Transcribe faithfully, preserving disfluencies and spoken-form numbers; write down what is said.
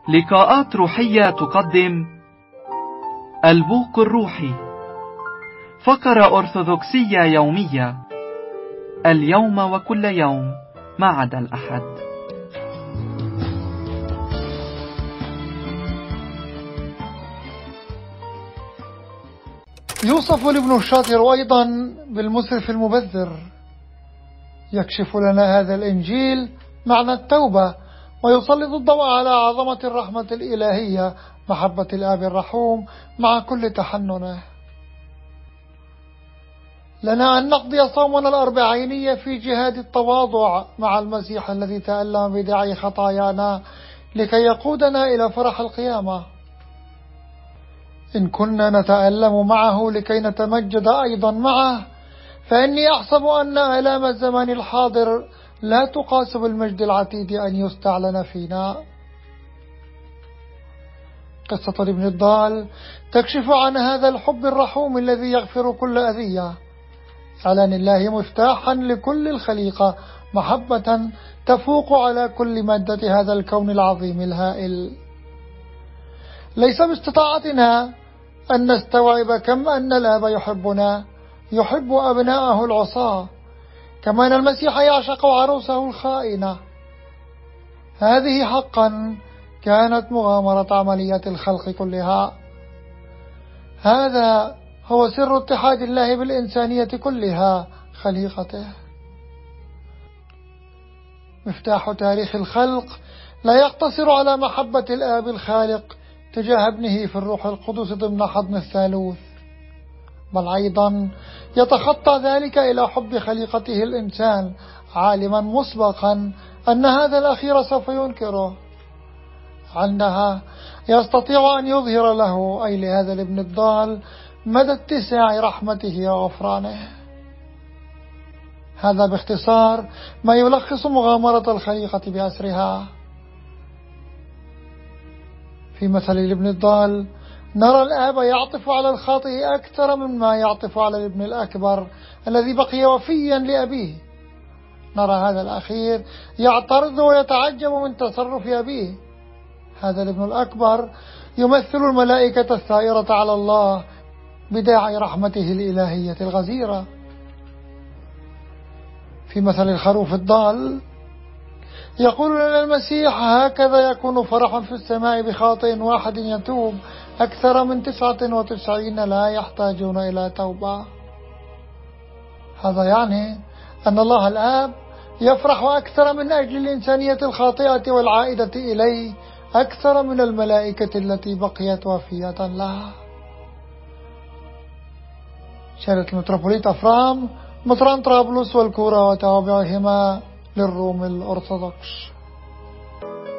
لقاءات روحية تقدم البوق الروحي، فقرة أرثوذكسية يومية، اليوم وكل يوم ما عدا الأحد. يوصف الابن الشاطر أيضا بالمسرف المبذر. يكشف لنا هذا الإنجيل معنى التوبة، ويسلط الضوء على عظمة الرحمة الإلهية، محبة الآب الرحوم مع كل تحننه. لنا أن نقضي صومنا الأربعيني في جهاد التواضع مع المسيح الذي تألم بداعي خطايانا لكي يقودنا إلى فرح القيامة. إن كنا نتألم معه لكي نتمجد أيضا معه، فإني أحسب أن آلام الزمان الحاضر لا تقاس بالمجد العتيد أن يستعلن فينا. قصة الابن الضال تكشف عن هذا الحب الرحوم الذي يغفر كل أذية. إعلان الله مفتاحا لكل الخليقة، محبة تفوق على كل مادة هذا الكون العظيم الهائل. ليس باستطاعتنا أن نستوعب كم أن الآب يحبنا، يحب أبناءه العصاة، كما أن المسيح يعشق عروسه الخائنة. هذه حقا كانت مغامرة عملية الخلق كلها. هذا هو سر اتحاد الله بالإنسانية كلها، خليقته. مفتاح تاريخ الخلق لا يقتصر على محبة الآب الخالق تجاه ابنه في الروح القدس ضمن حضن الثالوث، بل أيضا يتخطى ذلك إلى حب خليقته الإنسان، عالما مسبقا أن هذا الأخير سوف ينكره. عندها يستطيع أن يظهر له، أي لهذا الابن الضال، مدى اتساع رحمته وغفرانه. هذا باختصار ما يلخص مغامرة الخليقة بأسرها. في مثل الابن الضال نرى الآب يعطف على الخاطئ أكثر مما يعطف على الابن الأكبر الذي بقي وفيا لأبيه. نرى هذا الأخير يعترض ويتعجب من تصرف أبيه. هذا الابن الأكبر يمثل الملائكة الثائرة على الله بداعي رحمته الإلهية الغزيرة. في مثل الخروف الضال يقول لنا المسيح: هكذا يكون فرح في السماء بخاطئ واحد يتوب أكثر من تسعة وتسعين لا يحتاجون إلى توبة. هذا يعني أن الله الآب يفرح أكثر من أجل الإنسانية الخاطئة والعائدة إليه، أكثر من الملائكة التي بقيت وفية لها. شارة المتروبوليت أفرام، مطران طرابلس والكورة وتوابعهما للروم الأرثوذكس.